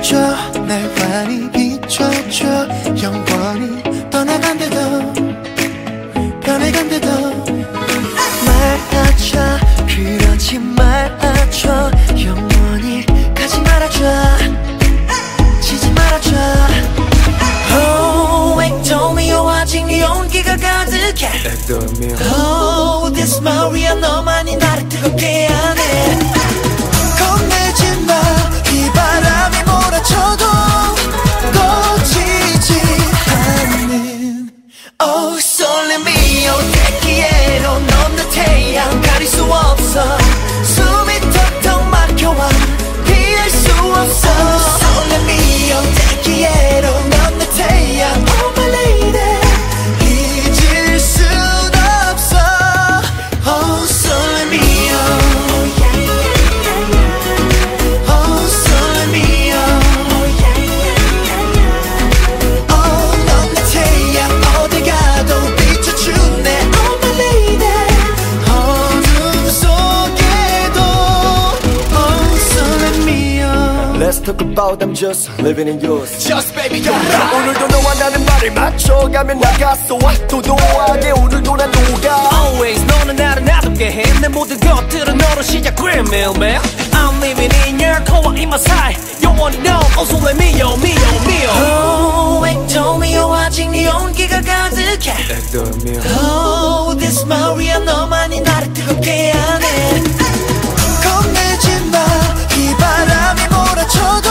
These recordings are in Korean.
비춰줘 날 환히 비춰줘 영원히 떠나간대도 변해간대도 말아줘 그렇지 말아줘 영원히 가지 말아줘 지지 말아줘 Oh 엑도미오 아직 네 온기가 가득해 Oh this Maria 너만이 나를 뜨겁게 하네 겁내지 마 이 바람이 몰아쳐도 꺼지지 않는 Oh 설렘이요 대기에로 넘는 태양 가릴 수 없어 숨이 턱턱 막혀와 피할 수 없어 설렘이요 대기에로 넘는 태양 Oh my lady 잊을 순 없어 Oh 설렘이요 Oh 설렘이요 Oh 넘는 태양 어딜 가도 비춰주네 Oh my lady 어둠 속에도 Oh 설렘이요 Let's talk about I'm just living in yours Just baby go 오늘도 너와 나는 말을 맞춰가면 나갔어 도도하게 오늘도 난 녹아 Always 너는 나를 놔두게 해 내 모든 것들은 너로 시작 Green Mailman I'm living in your core in my side 영원히 넌 also let me yo me yo me yo Oh 엑도미오 아직 네 온기가 가득해 Oh this Maria 너만이 나를 뜨겁게 하네 겁내지 마 이 바람이 몰아쳐도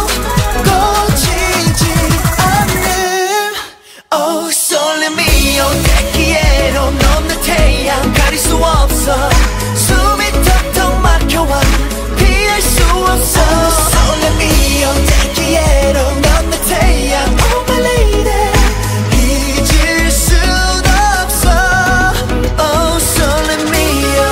꺼지지 않는 Oh 설렘이요 대기에로 넘는 태양 가릴 수 없어 숨이 턱턱 막혀와 피할 수 없어 설렘이요 대기에로 넘는 태양 Oh my lady 잊을 순 없어 Oh 설렘이요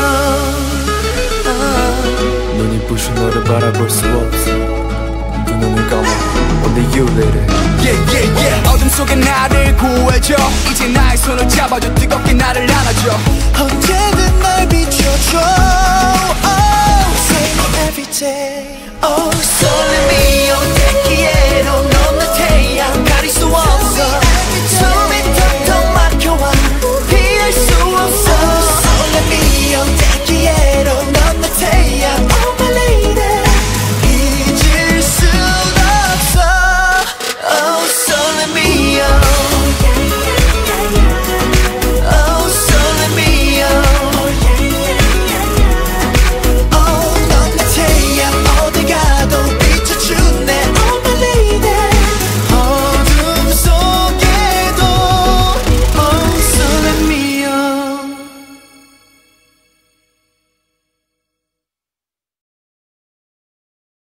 눈이 부신 너를 바라볼 수 없어 두 눈을 감아 Only you lady Yeah yeah yeah 어둠 속에 나를 구해줘 이제 나의 손을 잡아줘 뜨겁게 나를 안아줘 언제든 날 비춰줘 Oh save me every day